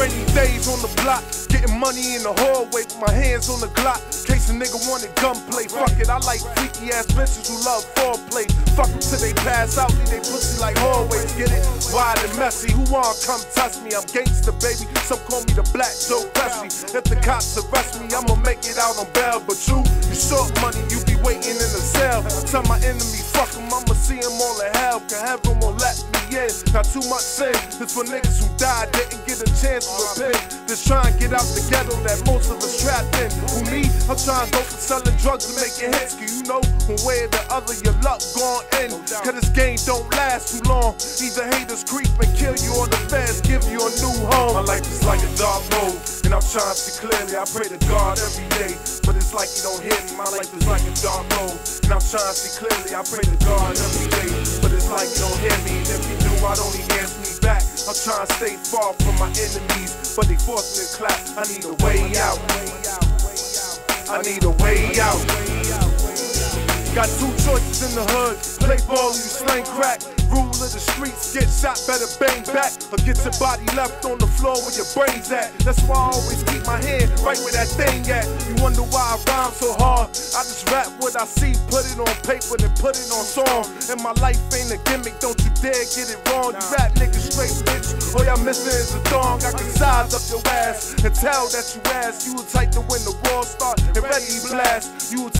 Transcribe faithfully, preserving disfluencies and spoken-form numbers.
rainy days on the block, getting money in the hallway with my hands on the Glock. Case a nigga wanted gunplay, fuck it, I like freaky ass bitches who love foreplay. Fuck them till they pass out, leave they pussy like hallways, get it? Wild and messy, who wanna come touch me? I'm gangsta, baby, some call me the Black Joe Pesci. If the cops arrest me, I'ma make it out on bail. But you, you short money, you be waiting in the cell. Tell my enemy, fuck him, I'ma see him all in hell, cause heaven won't let me in. Not too much sin, this for niggas who died, didn't get a chance to repent. Just try and get out the ghetto that most of us trapped in. Who me? I'm trying to go for selling drugs and making hits, cause you know one way or the other your luck gon' end. Cause this game don't last too long. Either haters creep and kill you, or the feds give you a new home. My life is like a dark road, and I'm trying to see clearly. I pray to God every day, but it's like you don't hear me. My life is like a dark road, and I'm trying to see clearly. I pray to God every day, but it's like you don't hear me. And if you do, I don't even answer me back. I'm trying to stay far from my enemies, but they force me to clap. I need a way out. I need a way out. Got two choices in the hood: play ball or you slang crack. Rule of the streets, get shot, better bang back, or get your body left on the floor where your brain's at. That's why I always keep my hand right where that thing at. You wonder why I rhyme so hard? I just rap what I see, put it on paper, then put it on song. And my life ain't a gimmick, don't you dare get it wrong. You rap niggas straight, bitch. All y'all missing is a thong. I can size up your ass and tell that you ass. You a type to win the war, start and ready blast. You